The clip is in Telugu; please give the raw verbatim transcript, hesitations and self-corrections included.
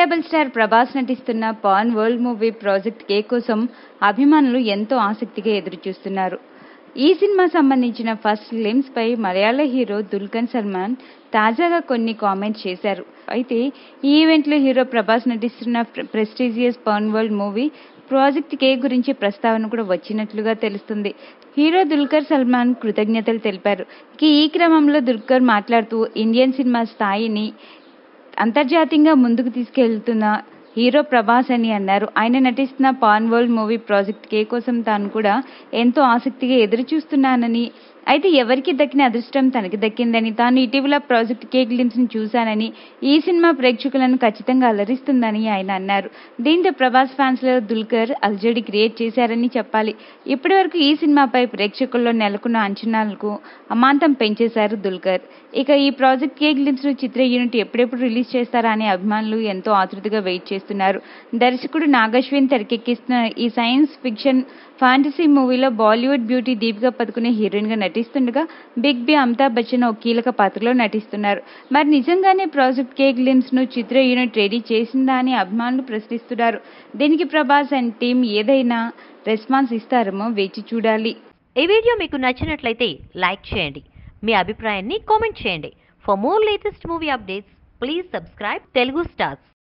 రెబల్ స్టార్ ప్రభాస్ నటిస్తున్న pan world movie project K కోసం అభిమానులు ఎంతో ఆసక్తిగా ఎదురుచూస్తున్నారు. ఈ సినిమా సంబంధించిన ఫస్ట్ గ్లిమ్స్ పై మలయాళ హీరో దుల్కర్ సల్మాన్ తాజాగా కొన్ని కామెంట్స్ చేశారు. అయితే ఈ ఈవెంట్లో హీరో ప్రభాస్ నటిస్తున్న prestigious pan world movie project K గురించి ప్రస్తావన కూడా వచ్చినట్లుగా తెలుస్తుంది. హీరో దుల్కర్ సల్మాన్ కృతజ్ఞతలు తెలిపారు. ఈ క్రమంలో దుల్కర్ మాట్లాడుతూ ఇండియన్ సినిమా స్థాయిని అంతర్జాతీయంగా ముందుకు తీసుకెళ్తున్న హీరో ప్రభాస్ అని అన్నారు. ఆయన నటిస్తున్న pan world movie project K కోసం తాను కూడా ఎంతో ఆసక్తిగా ఎదురు చూస్తున్నానని, అయితే ఎవరికి దక్కిన అదృష్టం తనకి దక్కిందని, తాను ఇటీవల ప్రాజెక్ట్ కే గ్లిమ్స్ని చూశానని, ఈ సినిమా ప్రేక్షకులను ఖచ్చితంగా అలరిస్తుందని ఆయన అన్నారు. దీంతో ప్రభాస్ ఫ్యాన్స్లో దుల్కర్ అలజడి క్రియేట్ చేశారని చెప్పాలి. ఇప్పటి వరకు ఈ సినిమాపై ప్రేక్షకుల్లో నెలకొన్న అంచనాలకు అమాంతం పెంచేశారు దుల్కర్. ఇక ఈ ప్రాజెక్ట్ కే గ్లిమ్స్ చిత్ర యూనిట్ ఎప్పుడెప్పుడు రిలీజ్ చేస్తారా అని అభిమానులు ఎంతో ఆతృతగా వెయిట్ చేస్తున్నారు. దర్శకుడు నాగ్ అశ్విన్ తెరకెక్కిస్తున్న ఈ సైన్స్ ఫిక్షన్ ఫ్యాంటసీ మూవీలో బాలీవుడ్ బ్యూటీ దీపికా పదుకునే హీరోయిన్గా నటిస్తుండగా బిగ్ బి అమితాబ్ బచ్చన్ ఓ కీలక పాత్రలో నటిస్తున్నారు. మరి నిజంగానే ప్రాజెక్ట్ కే గ్లిమ్స్ ను చిత్ర యూనిట్ రెడీ చేసిందా అని అభిమానులు ప్రశ్నిస్తున్నారు. దీనికి ప్రభాస్ అండ్ టీం ఏదైనా రెస్పాన్స్ ఇస్తారేమో వేచి చూడాలి. ఈ వీడియో మీకు నచ్చినట్లయితే లైక్ చేయండి, మీ అభిప్రాయాన్ని కామెంట్ చేయండి. For more latest movie updates please subscribe Telugu stars.